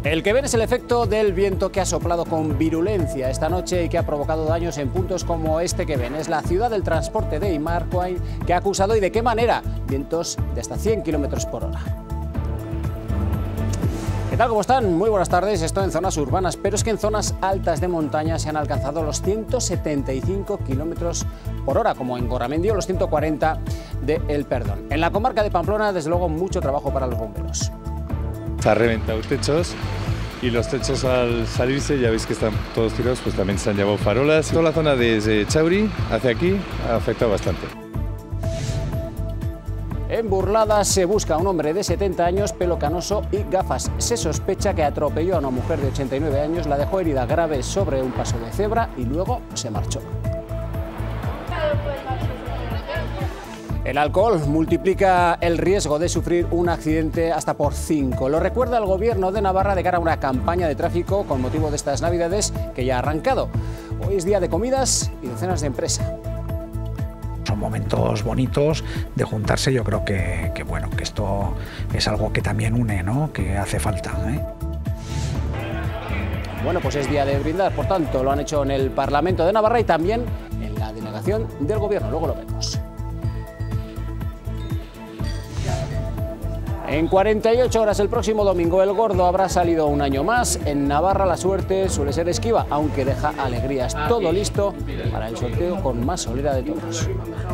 El que ven es el efecto del viento que ha soplado con virulencia esta noche y que ha provocado daños en puntos como este que ven. Es la ciudad del transporte de Imarcoain que ha acusado, y de qué manera, vientos de hasta 100 km por hora. ¿Qué tal? ¿Cómo están? Muy buenas tardes. Esto en zonas urbanas, pero es que en zonas altas de montaña se han alcanzado los 175 km por hora, como en Gorramendi o los 140 de El Perdón. En la comarca de Pamplona, desde luego, mucho trabajo para los bomberos. Se ha reventado techos y los techos, al salirse, ya veis que están todos tirados, pues también se han llevado farolas. Toda la zona desde Chauri hacia aquí ha afectado bastante. En Burlada se busca a un hombre de 70 años, pelo canoso y gafas. Se sospecha que atropelló a una mujer de 89 años, la dejó herida grave sobre un paso de cebra y luego se marchó. El alcohol multiplica el riesgo de sufrir un accidente hasta por 5. Lo recuerda el Gobierno de Navarra de cara a una campaña de tráfico con motivo de estas Navidades que ya ha arrancado. Hoy es día de comidas y de cenas de empresa. Son momentos bonitos de juntarse. Yo creo que esto es algo que también une, ¿no? Que hace falta, ¿eh? Bueno, pues es día de brindar, por tanto, lo han hecho en el Parlamento de Navarra y también en la delegación del Gobierno. Luego lo vemos. En 48 horas el próximo domingo el Gordo habrá salido un año más. En Navarra la suerte suele ser esquiva, aunque deja alegrías. Todo listo para el sorteo con más solera de todos.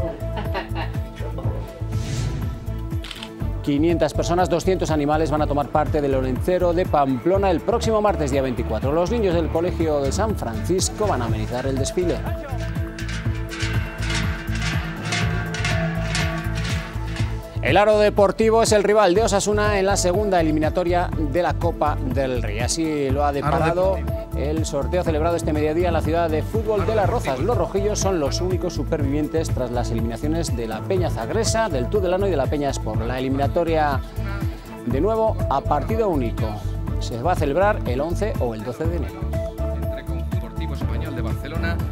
500 personas, 200 animales van a tomar parte del Olencero de Pamplona el próximo martes, día 24. Los niños del Colegio de San Francisco van a amenizar el desfile. El Aro Deportivo es el rival de Osasuna en la segunda eliminatoria de la Copa del Rey. Así lo ha deparado el sorteo celebrado este mediodía en la ciudad de fútbol de Las Rozas. Los rojillos son los únicos supervivientes tras las eliminaciones de la Peña Zagresa, del Tudelano y de la Peña Sport. La eliminatoria, de nuevo, a partido único. Se va a celebrar el 11 o el 12 de enero. Entre Conjunto Deportivo Español de Barcelona